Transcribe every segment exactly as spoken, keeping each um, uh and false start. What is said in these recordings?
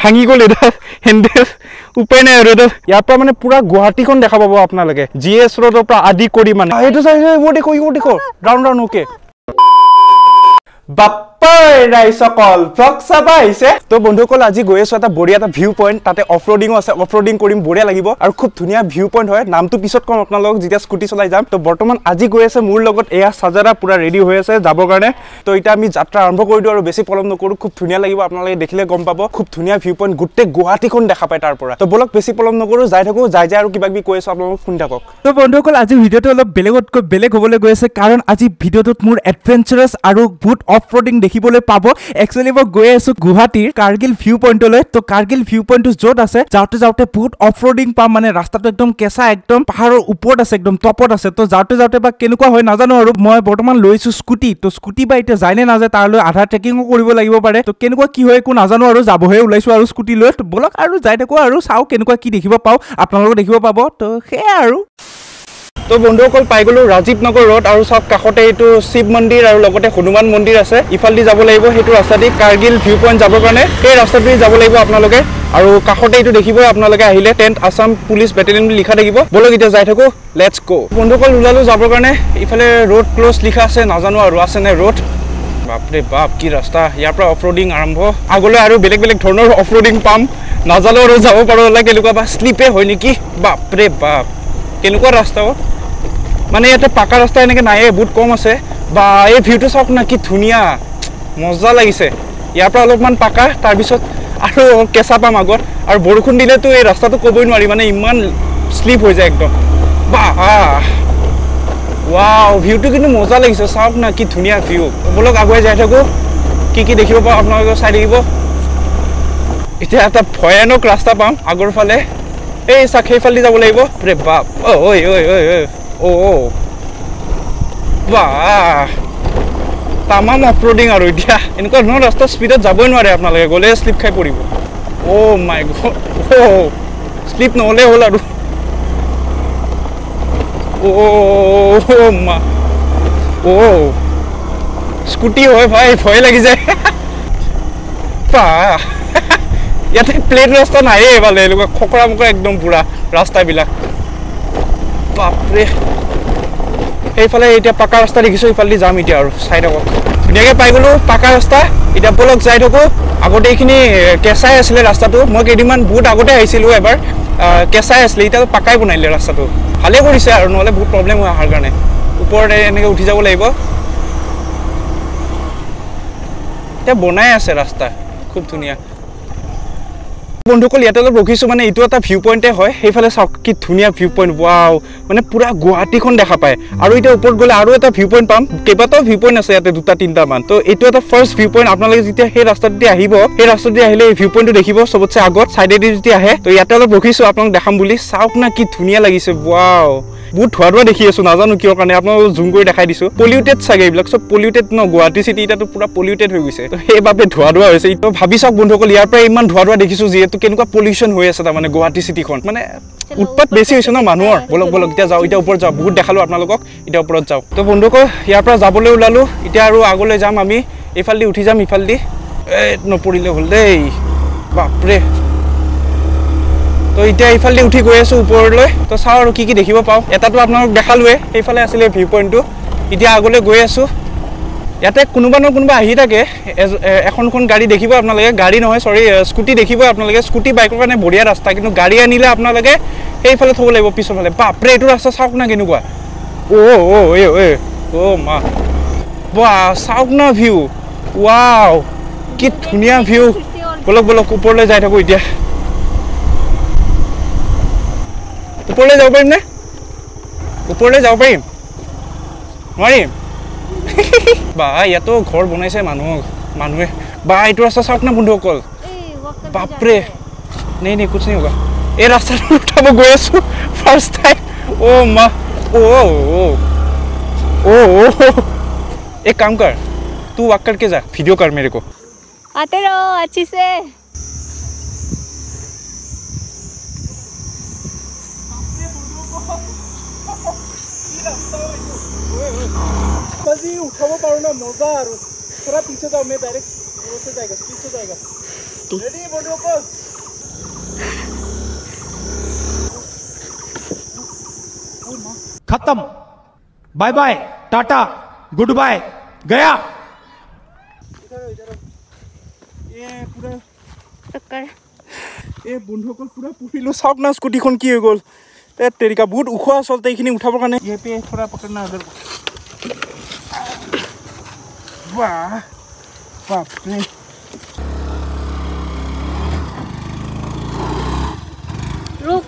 ভাঙি গ'ল এটা হেণ্ডেল উপায় নাই আৰু এটা ইয়াৰ পৰা মানে পুৰা গুৱাহাটীখন দেখা পাব আপোনালোকে জি এছ ৰোডৰ পৰা আদি কৰি মানে এইটো চাই এইবোৰ দেখো এইবোৰ দেখো ৰাউণ্ড ৰাউণ্ড ওকে বাপ্পাই ৰাইসকল ব্লগ চাবা আহিছে তো বন্ধুসকল আজি গৈ আছো এটা বঢ়িয়া এটা ভিউ পইণ্ট তাতে অফ ৰোডিঙো আছে অফ ৰোডিং কৰিম বঢ়িয়া লাগিব আৰু খুব ধুনীয়া ভিউ পইণ্ট হয় নামটো পিছত কম আপোনালোকক যেতিয়া স্কুটি চলাই যাম তো বৰ্তমান আজি গৈ আছে মোৰ লগত এয়া সাজাৰা পুৰা ৰেডি হৈ আছে যাবৰ কাৰণে তো এতিয়া আমি যাত্ৰা আৰম্ভ কৰি দিওঁ আৰু বেছি পলম নকৰো খুব ধুনীয়া লাগিব আপোনালোকে দেখিলে গম পাব খুব ধুনীয়া ভিউ পইণ্ট গোটেই গুৱাহাটীখন দেখা পায় তাৰ পৰা তো বলক বেছি পলম নকৰো যাই থাকো যাই যাই আৰু কিবা কিবি কৈ আছো আপোনালোকক শুনি থাকক তো বন্ধুসকল আজি ভিডিঅ'টো অলপ বেলেগতকৈ বেলেগ হ'বলৈ গৈ আছে কাৰণ আজি ভিডিঅ'টোত মোৰ এডভেঞ্চাৰাছ আৰু বহুত অফ ৰোডিং দেখিবলৈ পাব একচুয়ালি মই গৈ আছো গুৱাহাটীৰ কাৰ্গিল ভিউ পইণ্টলৈ তো কাৰ্গিল ভিউ পইণ্টটো য'ত আছে যাওঁতে যাওঁতে বহুত অফ ৰোডিং পাম মানে ৰাস্তাটো একদম কেঁচা একদম পাহাৰৰ ওপৰত আছে একদম টপত আছে তো যাওঁতে যাওঁতে বা কেনেকুৱা হয় নাজানো আৰু মই বৰ্তমান লৈছো স্কুটি তো স্কুটি বা এতিয়া যায় নে নাযায় তাৰলৈ আধা ট্ৰেকিঙো কৰিব লাগিব পাৰে তো কেনেকুৱা কি হয় একো নাজানো আৰু যাবহে ওলাইছো আৰু স্কুটি লৈ তো বলক আৰু যাই থাকো আৰু চাওঁ কেনেকুৱা কি দেখিব পাওঁ আপোনালোকে দেখিব পাব তো সেয়া আৰু তো বন্ধুসকল পাই গলো ৰাজীৱ নগৰ ৰোড আৰু সব কাষতে এইটো শিৱ মন্দিৰ আৰু লগতে হনুমান মন্দিৰ আছে ইফালদি যাব লাগিব সেইটো ৰাস্তাদি কাৰ্গিল ভিউ পইণ্ট যাবৰ কাৰণে এই ৰাস্তাটোদি যাব লাগিব আপোনালোকে আৰু কাষতে এইটো দেখিব আপোনালোকে আহিলে টেন্থ আসাম পুলিচ বেটেলিয়ন বুলি লিখা থাকিব বলক এতিয়া যাই থাকো লেটস গো বন্ধুসকল ওলালো যাবৰ কাৰণে ইফালে ৰোড ক্লোজ লিখা আছে নাজানো আৰু আছে নে ৰোড বাপৰে বাপ কি ৰাস্তা ইয়াৰ পৰা অফ ৰোডিং আৰম্ভ আগলৈ আৰু বেলেগ বেলেগ ধৰণৰ অফ ৰোডিং পাম নাজানো আৰু যাব পাৰো লাগে কেনেকুৱা বা শ্লিপে হয় নেকি বাপৰে বাপ কেনেকুৱা ৰাস্তা মানে ইয়াতে পাকা ৰাস্তা এনেকৈ নাই বহুত কম আছে বা এই ভিউটো চাওক না কি ধুনীয়া মজা লাগিছে ইয়াৰ পৰা অলপমান পাকা তাৰপিছত আৰু কেঁচা পাম আগত আৰু বৰষুণ দিলেতো এই ৰাস্তাটো ক'বই নোৱাৰি মানে ইমান শ্লিপ হৈ যায় একদম বাহ ৱাও ভিউটো কিন্তু মজা লাগিছে চাওক না কি ধুনীয়া ভিউ বলক আগুৱাই যাই থাকোঁ কি কি দেখিব পাওঁ আপোনালোকে চাই থাকিব এতিয়া এটা ভয়ানক ৰাস্তা পাম আগৰ ফালে এই চাক সেইফালেদি যাব লাগিব ৰে বাপ ঐ ঐ ঐ ঐ অ বাহ তামাম অফ ৰোডিং আৰু এতিয়া এনেকুৱা ধৰণৰ ৰাস্তা স্পীডত যাবই নোৱাৰে আপোনালোকে গ'লে শ্লিপ খাই পৰিব অ' মাই গড অ' শ্লিপ নহ'লে হ'ল আৰু অ' মা অ' স্কুটি হয় ভাই ভয় লাগি যায় বাহ ইয়াতে প্লেন ৰাস্তা নাইয়ে এইফালে এনেকুৱা খকৰা মকৰা একদম পুৰা ৰাস্তাবিলাক বাপৰে সেইফালে এতিয়া পাকা ৰাস্তা দেখিছোঁ ইফালেদি যাম এতিয়া আৰু চাই থাকক ধুনীয়াকৈ পাই গ'লোঁ পাকা ৰাস্তা এতিয়া বলক যাই থাকোঁ আগতে এইখিনি কেঁচাই আছিলে ৰাস্তাটো মই কেইদিনমান বহুত আগতে আহিছিলোঁ এবাৰ কেঁচাই আছিলে এতিয়া পাকাই বনাইলে ৰাস্তাটো ভালে কৰিছে আৰু নহ'লে বহুত প্ৰব্লেম হয় অহাৰ কাৰণে ওপৰতে এনেকৈ উঠি যাব লাগিব এতিয়া বনাই আছে ৰাস্তা খুব ধুনীয়া বন্ধুসকল ইয়াতে অলপ ৰখিছোঁ মানে এইটো এটা ভিউ পইণ্টে হয় সেইফালে চাওক কি ধুনীয়া ভিউ পইণ্ট ৱাও মানে পুৰা গুৱাহাটীখন দেখা পায় আৰু এতিয়া ওপৰত গ'লে আৰু এটা ভিউ পইণ্ট পাম কেইবাটাও ভিউ পইণ্ট আছে ইয়াতে দুটা তিনিটামান তো এইটো এটা ফাৰ্ষ্ট ভিউ পইণ্ট আপোনালোকে যেতিয়া সেই ৰাস্তাটোদি আহিব সেই ৰাস্তাটোদি আহিলে এই ভিউ পইণ্টটো দেখিব চবতছে আগত চাইডেদি যদি আহে তো ইয়াতে অলপ ৰখিছোঁ আপোনালোক দেখাম বুলি চাওক না কি ধুনীয়া লাগিছে ৱাও বহুত ধোৱা ধোৱা দেখি আছোঁ নাজানো কিয় কাৰণে আপোনালোকক জুম কৰি দেখাই দিছোঁ পলিউটেড চাগে এইবিলাক চব পলিউটেড ন গুৱাহাটী চিটি এতিয়াতো পুৰা পলিউটেড হৈ গৈছে তো সেইবাবে ধোৱা ধোৱা হৈছে তো ভাবি চাওক বন্ধুসকল ইয়াৰ পৰা ইমান ধোৱা ধোৱা দেখিছোঁ যিহেতু কেনেকুৱা পলিউশ্যন হৈ আছে তাৰমানে গুৱাহাটী চিটিখন মানে উৎপাত বেছি হৈছে ন মানুহৰ বলক বলক এতিয়া যাওঁ এতিয়া ওপৰত যাওঁ বহুত দেখালোঁ আপোনালোকক এতিয়া ওপৰত যাওঁ তো বন্ধুসকল ইয়াৰ পৰা যাবলৈ ওলালোঁ এতিয়া আৰু আগলৈ যাম আমি এইফালেদি উঠি যাম ইফালেদি এই নপৰিলে হ'ল দেই বাপৰে তো এতিয়া এইফালেদি উঠি গৈ আছোঁ ওপৰলৈ তো চাওঁ আৰু কি কি দেখিব পাওঁ এটাতো আপোনালোক দেখালোৱে সেইফালে আছিলে ভিউ পইণ্টটো এতিয়া আগলৈ গৈ আছোঁ ইয়াতে কোনোবা ন কোনোবা আহি থাকে এখনখন গাড়ী দেখিব আপোনালোকে গাড়ী নহয় চৰি স্কুটি দেখিব আপোনালোকে স্কুটি বাইকৰ কাৰণে বঢ়িয়া ৰাস্তা কিন্তু গাড়ী আনিলে আপোনালোকে সেইফালে থ'ব লাগিব পিছৰ ফালে বাপৰে এইটো ৰাস্তা চাওক না কেনেকুৱা অ' অ' এ অ' অ' মা বাহ চাওক না ভিউ ৱাও কি ধুনীয়া ভিউ বলক বলক ওপৰলৈ যাই থাকোঁ এতিয়া ওপৰলৈ যাব পাৰিম নে ওপৰলৈ যাব পাৰিম নোৱাৰিম বা ইয়াতো ঘৰ বনাইছে মানুহ মানুহে বা এইটো ৰাস্তা চাওক না বন্ধুসকল বাপৰে নেই নেই কুছ নেই হোগা এই ৰাস্তাটো উঠাব গৈ আছোঁ ফাৰ্ষ্ট টাইম অ' মা অ' অ' অ' অ' एक काम कर तू वॉक करके जा वीडियो कर मेरे को आते रहो अच्छी से उठाव पारो ना मजा और थोड़ा पीछे जाओ मैं डायरेक्ट से जाएगा स्पीड से जाएगा গুৱাহাটী खत्म bye bye tata good bye गया ए বন্ধুসকল পুৰা পুৰিলো চাওক না স্কুটিখন কি হৈ গ'ল এ তেৰিকা বহুত উখ আচলতে এইখিনি উঠাবৰ কাৰণে ये पे थोड़ा पकड़ना उधर वाह बाप रे रुक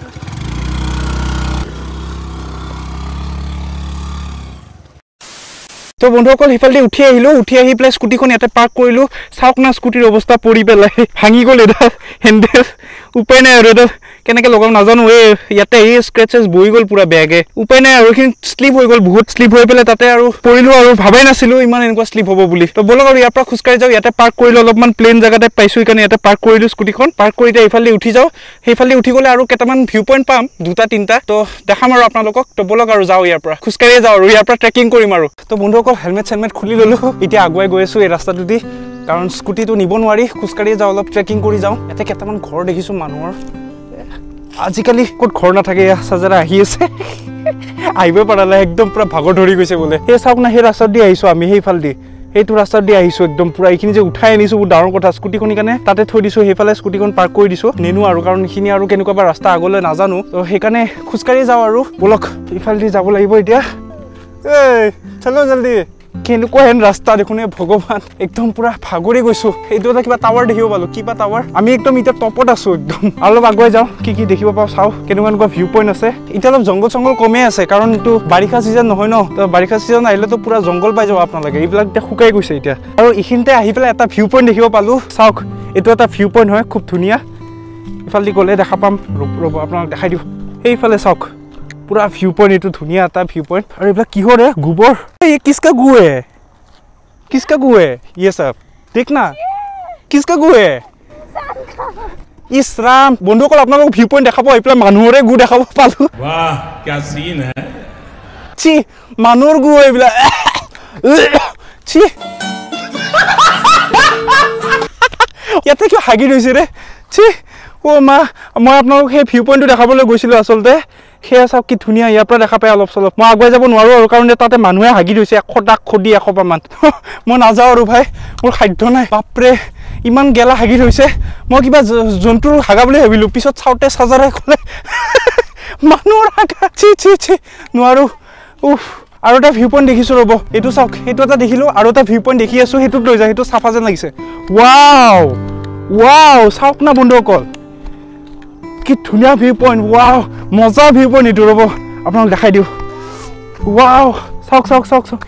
तो বন্ধুসকল হিফালদি উঠি আহিলো উঠি আহি প্লে স্কুটিখন ইয়াতে পাৰ্ক কৰিলো চাওক না স্কুটিৰ অৱস্থা পৰি পেলাই ভাঙি গ'ল এটা হেন্ডেল উপায় নাই আৰু এটা কেনেকৈ লগাম নাজানো এই ইয়াতে এই স্ক্ৰেচেছ বহি গ'ল পুৰা বেগে উপায় নাই আৰু এইখিনি স্লিপ হৈ গ'ল বহুত স্লিপ হৈ পেলাই তাতে আৰু পৰিলো আৰু ভাবাই নাছিলো ইমান এনেকুৱা স্লিপ হ'ব বুলি তো বলক আৰু ইয়াৰ পৰা খোজকাঢ়ি যাওঁ ইয়াতে পাৰ্ক কৰিলো অলপমান প্লেন জেগাতে পাইছো সেইকাৰণে ইয়াতে পাৰ্ক কৰিলো স্কুটিখন পাৰ্ক কৰি এতিয়া এইফালে উঠি যাওঁ সেইফালে উঠি গ'লে আৰু কেইটামান ভিউ পইণ্ট পাম দুটা তিনিটা তো দেখাম আৰু আপোনালোকক তো বলক আৰু যাওঁ ইয়াৰ পৰা খোজকাঢ়িয়ে যাওঁ আৰু ইয়াৰ পৰা ট্ৰেকিং কৰিম আৰু তো বন্ধুসকল হেলমেট চেলমেট খুলি ল'লো এতিয়া আগুৱাই গৈ আছো এই ৰাস্তাটো দি কাৰণ স্কুটিটো নিব নোৱাৰি খোজকাঢ়িয়ে যাওঁ অলপ ট্ৰেকিং কৰি যাওঁ ইয়াতে কেইটামান ঘৰ দেখিছোঁ মানুহৰ আজিকালি ক'ত ঘৰ নাথাকে চাজাৰা আহি আছে আহিব পৰা নাই একদম পুৰা ভাগৰ ধৰি গৈছে বোলে সেই চাওক না সেই ৰাস্তাত দি আহিছোঁ আমি সেইফাল দি সেইটো ৰাস্তাত দি আহিছোঁ একদম পুৰা এইখিনি যে উঠাই আনিছোঁ বহুত ডাঙৰ কথা স্কুটিখন কাৰণে তাতে থৈ দিছোঁ সেইফালে স্কুটিখন পাৰ্ক কৰি দিছোঁ নেনো আৰু কাৰণ এইখিনি আৰু কেনেকুৱা বা ৰাস্তা আগলৈ নাজানো তো সেইকাৰণে খোজকাঢ়ি যাওঁ আৰু বলক এইফালে দি যাব লাগিব এতিয়া এই চলো জলদি কেনেকুৱা হেন ৰাস্তা দেখোন ভগৱান একদম পুৰা ভাগৰি গৈছো এইটো এটা কিবা টাৱাৰ দেখিব পালো কিবা টাৱাৰ আমি একদম এতিয়া টপত আছো একদম অলপ আগুৱাই যাওঁ কি কি দেখিব পাওঁ চাওঁ কেনেকুৱা এনেকুৱা ভিউ পইণ্ট আছে এতিয়া অলপ জংঘল চংঘল কমেই আছে কাৰণ এইটো বাৰিষা চিজন নহয় ন তো বাৰিষা চিজন আহিলেতো পুৰা জংঘল পাই যাব আপোনালোকে এইবিলাক এতিয়া শুকাই গৈছে এতিয়া আৰু এইখিনিতে আহি পেলাই এটা ভিউ পইণ্ট দেখিব পালো চাওক এইটো এটা ভিউ পইণ্ট হয় খুব ধুনীয়া ইফালে গ'লে দেখা পাম ৰ'ব আপোনালোক দেখাই দিওঁ সেইফালে চাওক पूरा व्यू पॉइंट ये धुनिया आता व्यू पॉइंट अरे ये की हो रहा है गोबर ये किसका गु है किसका गु है ये सब देखना किसका गु है इस राम बंधु को अपना व्यू पॉइंट देखा पाओ इपला मानुरे गु देखा पालो वाह क्या सीन है छी मानुर गु है इपला छी याते क्यों हागी रहिছে रे छी ओ मा মই আপোনাক সেই ভিউ পইণ্টটো দেখাবলৈ গৈছিলো আসলতে সেয়া চাওক কি ধুনীয়া ইয়াৰ পৰা দেখা পাই অলপ চলপ মই আগুৱাই যাব নোৱাৰো আৰু কাৰণ তাতে মানুহে হাগি থৈছে এশ টাক খদি এশটা মান মই নাযাওঁ আৰু ভাই মোৰ খাদ্য নাই বাপৰে ইমান গেলা হাগি থৈছে মই কিবা জন্তুৰ হাগা বুলি ভাবিলো পিছত চাওঁতে চাজাৰে ক'লে মানুহৰ হাগা ছি ছি ছি নোৱাৰো উফ আৰু এটা ভিউ পইণ্ট দেখিছো ৰ'ব এইটো চাওক এইটো এটা দেখিলো আৰু এটা ভিউ পইণ্ট দেখি আছো সেইটোত লৈ যায় সেইটো চাফা যেন লাগিছে ৱাও ৱাও চাওক না বন্ধুসকল কি ধুনীয়া ভিউ পইণ্ট ৱাও মজা ভিউ পইণ্ট এইটো ৰ'ব আপোনাক দেখাই দিওঁ ৱাও চাওক চাওক চাওক চাওক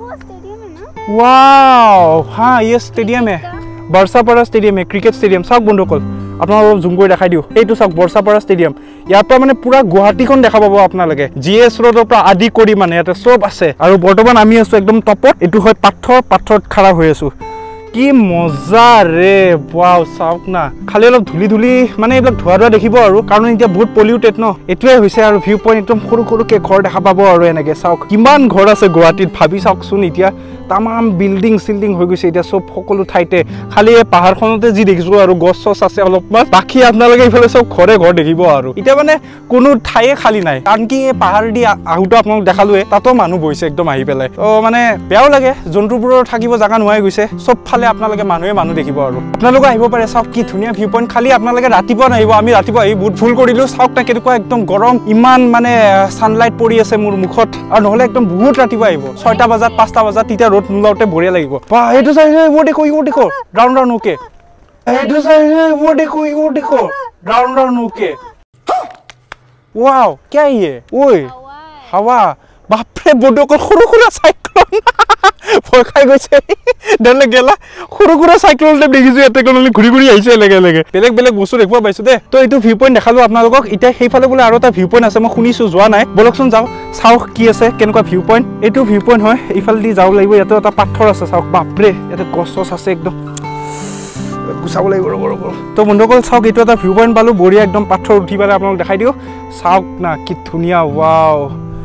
ৱাও হা ये स्टेडियम है बरसापारा स्टेडियम है क्रिकेट स्टेडियम চাওক বন্ধুসকল আপোনাক অলপ জুম কৰি দেখাই দিওঁ এইটো চাওক বৰসাপাৰা স্টেডিয়াম ইয়াৰ পৰা মানে পুৰা গুৱাহাটীখন দেখা পাব আপোনালোকে জি এছ ৰোডৰ পৰা আদি কৰি মানে ইয়াতে চব আছে আৰু বৰ্তমান আমি আছো একদম টপত এইটো হয় পাথৰ পাথৰত খাৰা হৈ আছো কি মজা ৰে ওয়াও চাওক না খালি অলপ ধুলি ধুলি মানে এইবিলাক ধোৱা ধোৱা দেখিব আৰু কাৰণ এতিয়া বহুত পলিউটেড ন এটোৱে হৈছে আৰু ভিউ পইণ্ট একদম সৰু সৰুকে ঘৰ দেখা পাব আৰু এনেকে চাওক কিমান ঘৰ আছে গুৱাহাটীত ভাবি চাওকচোন এতিয়া তামাম বিল্ডিং সিল্ডিং হৈ গৈছে এতিয়া সব সকলো ঠাইতে খালি এই পাহাৰখনতে যি দেখিছো আৰু গছ চছ আছে অলপমান বাকি আপোনালোকে ইফালে সব ঘৰে ঘৰ দেখিব আৰু এতিয়া মানে কোনো ঠাইয়ে খালি নাই কাৰণ কি এই পাহাৰ দি আহুটো আপোনালোক দেখালোৱে তাতো মানুহ বহিছে একদম আহি পেলাই ও মানে বেয়াও লাগে জন্তুবোৰৰ থাকিব জাগা নোহাই গৈছে সব ফালে আপোনালোকে মানুহে মানুহ দেখিব আৰু আপোনালোকে আহিব পাৰে চাওক কি ধুনীয়া ভিউ পইণ্ট খালি আপোনালোকে ৰাতিপুৱা নাহিব আমি ৰাতিপুৱা আহি বহুত ভুল কৰিলো চাওক না কেনেকুৱা একদম গৰম ইমান মানে সানলাইট পৰি আছে মোৰ মুখত আৰু নহলে একদম বহুত ৰাতিপুৱা আহিব ছয়টা বজাত পাঁচটা বজাত তেতিয়া ৰ'দ নোলাওতে বঢ়িয়া লাগিব বা এইটো চাই वो देखो वो देखो राउंड राउंड ओके এইটো চাই वो देखो वो देखो राउंड राउंड ओके वाओ क्या है ये ओए हवा बाप रे बडको खुरु खुरा साइक्लोन ভয় খাই গৈছে ডলে গেলা খুৰু খুৰা সাইক্লোনতে দেখিছো এতে কোনলি ঘুৰি ঘুৰি আহিছে লাগে লাগে বেলেগ বেলেগ বস্তু দেখবা পাইছো দে তো এইটো ভিউ পইণ্ট দেখালো আপোনালোকক এতিয়া সেইফালে বলে আৰু এটা ভিউ পইণ্ট আছে মই শুনিছো যোৱা নাই বলকচোন যাও চাও কি আছে কেনেকুৱা ভিউ পইণ্ট এইটো ভিউ পইণ্ট হয় এইফালে দি যাও লাগিব ইয়াতে এটা পাথৰ আছে চাওক বাপৰে ইয়াতে গছ গছ আছে একদম গুছাব লাগিব ৰব ৰব তো বন্ধুসকল চাওক এইটো এটা ভিউ পইণ্ট পালো বঢ়িয়া একদম পাথৰ উঠি পেলাই আপোনালোক দেখাই দিও চাওক না কি ধুনীয়া ওয়াও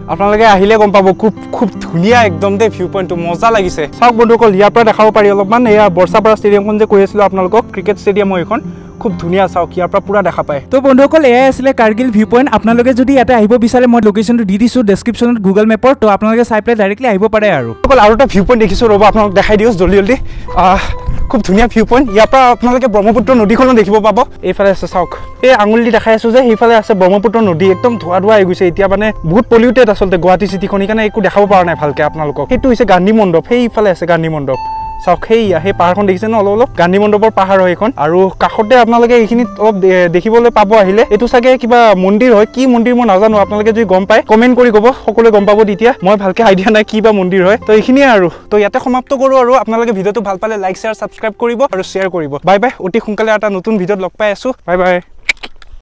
আপোনালোকে আহিলে গম পাব খুব খুব ধুনীয়া একদম দে ভিউ পইণ্টটো মজা লাগিছে চাওক বন্ধুসকল ইয়াৰ পৰা দেখাব পাৰি অলপমান এয়া বৰ্ষাপাৰা ষ্টেডিয়ামখন যে কৈ আছিলোঁ আপোনালোকক ক্ৰিকেট ষ্টেডিয়াম এইখন খুব ধুনীয়া চাওক ইয়াৰ পৰা পুৰা দেখা পায় তো বন্ধুসকল এয়াই আছিলে কাৰ্গিল ভিউ পইণ্ট আপোনালোকে যদি ইয়াতে আহিব বিচাৰে মই লোকেশ্যনটো দি দিছোঁ ডেছক্ৰিপশ্যনত গুগল মেপৰ তো আপোনালোকে চাই পেলাই ডাইৰেক্টলি আহিব পাৰে আৰু অকল আৰু এটা ভিউ পইণ্ট দেখিছোঁ ৰ'ব আপোনালোক দেখাই দিওঁ জল্দি জল্দি খুব ধুনীয়া ভিউ পইণ্ট ইয়াৰ পৰা আপোনালোকে ব্ৰহ্মপুত্ৰ নদীখনো দেখিব পাব এইফালে আছে চাওক এই আঙুলি দেখাই আছোঁ যে সেইফালে আছে ব্ৰহ্মপুত্ৰ নদী একদম ধোৱা ধোৱা হৈ গৈছে এতিয়া মানে বহুত পলিউটেড আচলতে গুৱাহাটী চিটিখন সেইকাৰণে একো দেখাব পৰা নাই ভালকৈ আপোনালোকক সেইটো হৈছে গান্ধী মণ্ডপ সেইফালে আছে গান্ধী মণ্ডপ চাওক সেইয়া সেই পাহাৰখন দেখিছে ন অলপ অলপ গান্ধী মণ্ডপৰ পাহাৰ হয় এইখন আৰু কাষতে আপোনালোকে এইখিনি অলপ দেখিবলৈ পাব আহিলে এইটো চাগে কিবা মন্দিৰ হয় কি মন্দিৰ মই নাজানো আপোনালোকে যদি গম পায় কমেণ্ট কৰি ক'ব সকলোৱে গম পাব তেতিয়া মই ভালকৈ আইডিয়া নাই কি বা মন্দিৰ হয় তো এইখিনিয়ে আৰু তো ইয়াতে সমাপ্ত কৰোঁ আৰু আপোনালোকে ভিডিঅ'টো ভাল পালে লাইক শ্বেয়াৰ ছাবস্ক্ৰাইব কৰিব আৰু শ্বেয়াৰ কৰিব বাই বাই অতি সোনকালে এটা নতুন ভিডিঅ'ত লগ পাই আছোঁ বাই বাই